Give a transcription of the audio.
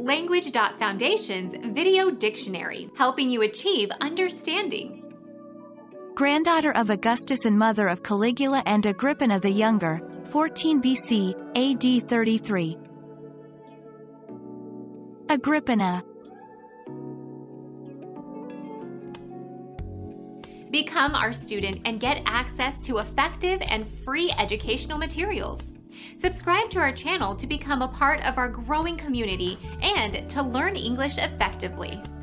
Language.Foundation's Video Dictionary, helping you achieve understanding. Granddaughter of Augustus and mother of Caligula and Agrippina the Younger, 14 BC, AD 33. Agrippina. Become our student and get access to effective and free educational materials. Subscribe to our channel to become a part of our growing community and to learn English effectively.